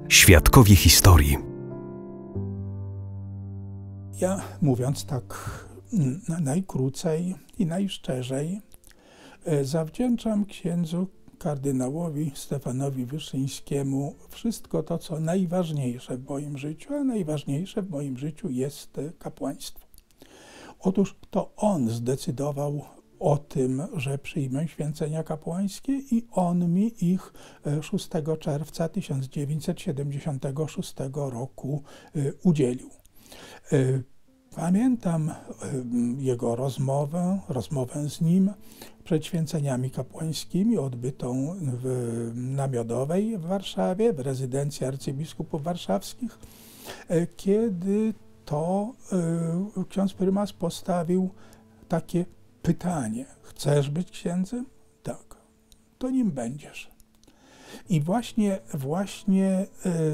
Świadkowie historii. Ja, mówiąc tak najkrócej i najszczerzej, zawdzięczam księdzu kardynałowi Stefanowi Wyszyńskiemu wszystko to, co najważniejsze w moim życiu, a najważniejsze w moim życiu jest kapłaństwo. Otóż to on zdecydował o tym, że przyjmę święcenia kapłańskie i on mi ich 6 czerwca 1976 roku udzielił. Pamiętam jego rozmowę z nim przed święceniami kapłańskimi odbytą na Miodowej w Warszawie, w rezydencji arcybiskupów warszawskich, kiedy to ksiądz prymas postawił takie pytanie: chcesz być księdzem? Tak. To nim będziesz. I właśnie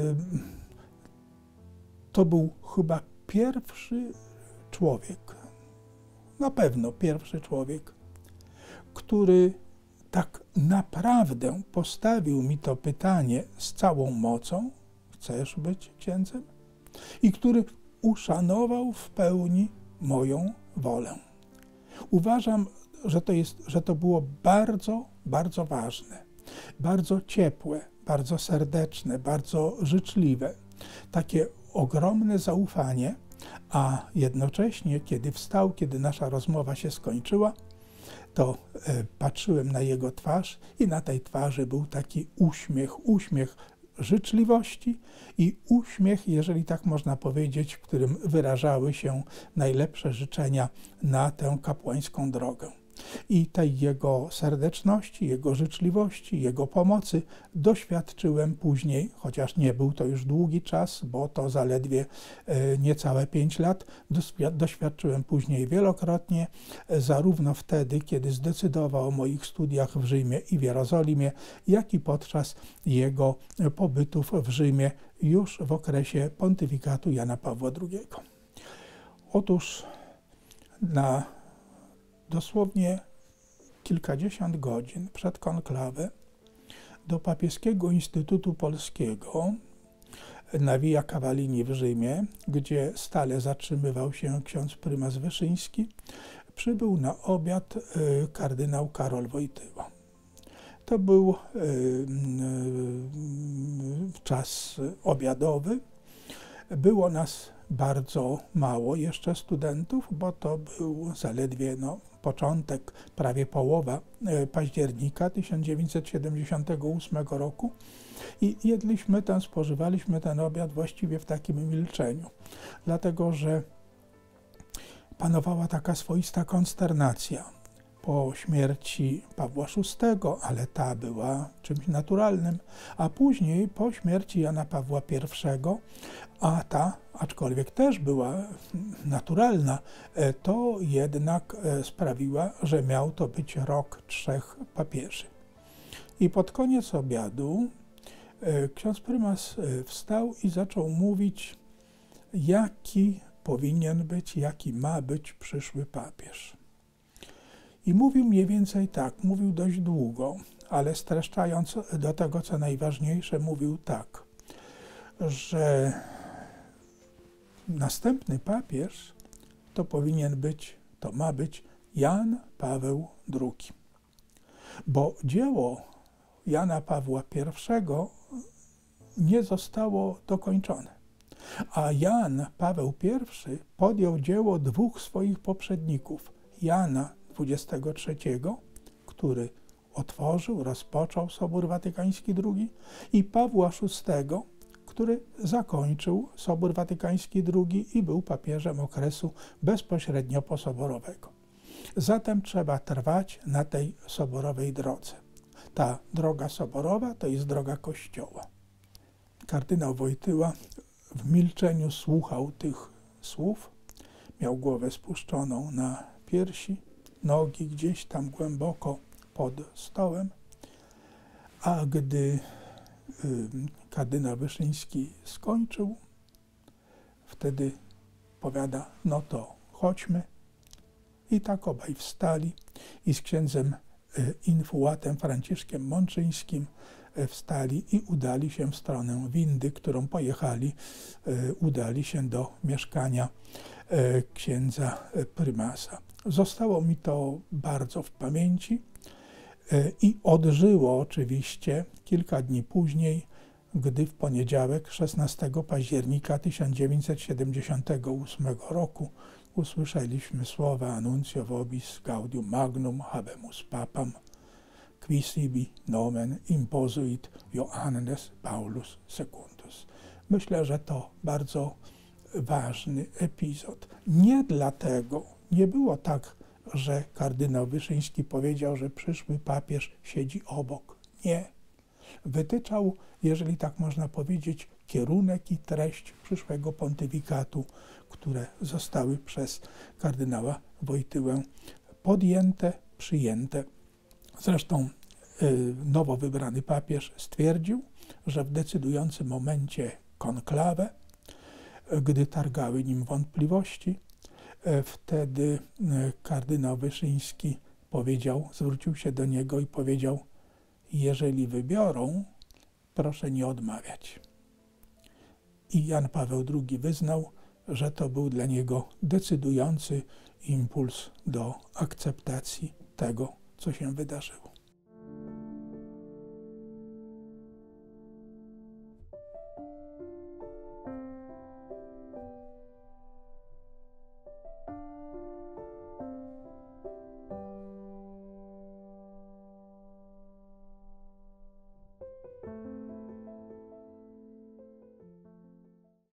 to był chyba pierwszy człowiek, na pewno pierwszy człowiek, który tak naprawdę postawił mi to pytanie z całą mocą: chcesz być księdzem? I który uszanował w pełni moją wolę. Uważam, że to było bardzo, bardzo ważne, bardzo ciepłe, bardzo serdeczne, bardzo życzliwe. Takie ogromne zaufanie, a jednocześnie, kiedy wstał, kiedy nasza rozmowa się skończyła, to patrzyłem na jego twarz i na tej twarzy był taki uśmiech życzliwości i uśmiech, jeżeli tak można powiedzieć, w którym wyrażały się najlepsze życzenia na tę kapłańską drogę. I tej jego serdeczności, jego życzliwości, jego pomocy doświadczyłem później, chociaż nie był to już długi czas, bo to zaledwie niecałe 5 lat, doświadczyłem później wielokrotnie, zarówno wtedy, kiedy zdecydował o moich studiach w Rzymie i w Jerozolimie, jak i podczas jego pobytów w Rzymie już w okresie pontyfikatu Jana Pawła II. Otóż na dosłownie kilkadziesiąt godzin przed konklawę do Papieskiego Instytutu Polskiego na Via Cavallini w Rzymie, gdzie stale zatrzymywał się ksiądz prymas Wyszyński, przybył na obiad kardynał Karol Wojtyła. To był czas obiadowy. Było nas bardzo mało jeszcze studentów, bo to był zaledwie początek, prawie połowa października 1978 roku i spożywaliśmy ten obiad właściwie w takim milczeniu, dlatego że panowała taka swoista konsternacja po śmierci Pawła VI, ale ta była czymś naturalnym, a później po śmierci Jana Pawła I, a ta, aczkolwiek też była naturalna, to jednak sprawiła, że miał to być rok 3 papieży. I pod koniec obiadu ksiądz prymas wstał i zaczął mówić, jaki powinien być, jaki ma być przyszły papież. I mówił mniej więcej tak, mówił dość długo, ale streszczając do tego, co najważniejsze, mówił tak, że następny papież to ma być Jan Paweł II. Bo dzieło Jana Pawła I nie zostało dokończone. A Jan Paweł I podjął dzieło 2 swoich poprzedników, Jana XXIII, który rozpoczął Sobór Watykański II, i Pawła VI, który zakończył Sobór Watykański II i był papieżem okresu bezpośrednio posoborowego. Zatem trzeba trwać na tej soborowej drodze. Ta droga soborowa to jest droga Kościoła. Kardynał Wojtyła w milczeniu słuchał tych słów, miał głowę spuszczoną na piersi, nogi gdzieś tam głęboko pod stołem, a gdy kardynał Wyszyński skończył, wtedy powiada: no to chodźmy. I tak obaj wstali i z księdzem infułatem Franciszkiem Mączyńskim wstali i udali się w stronę windy, którą pojechali, udali się do mieszkania księdza prymasa. Zostało mi to bardzo w pamięci i odżyło oczywiście kilka dni później, gdy w poniedziałek 16 października 1978 roku usłyszeliśmy słowa Annuntio vobis gaudium magnum habemus papam, qui sibi nomen imposuit Johannes Paulus Secundus. Myślę, że to bardzo ważny epizod. Nie dlatego, nie było tak, że kardynał Wyszyński powiedział, że przyszły papież siedzi obok. Nie. Wytyczał, jeżeli tak można powiedzieć, kierunek i treść przyszłego pontyfikatu, które zostały przez kardynała Wojtyłę podjęte, przyjęte. Zresztą nowo wybrany papież stwierdził, że w decydującym momencie konklawę, gdy targały nim wątpliwości, wtedy kardynał Wyszyński zwrócił się do niego i powiedział: jeżeli wybiorą, proszę nie odmawiać. I Jan Paweł II wyznał, że to był dla niego decydujący impuls do akceptacji tego, co się wydarzyło.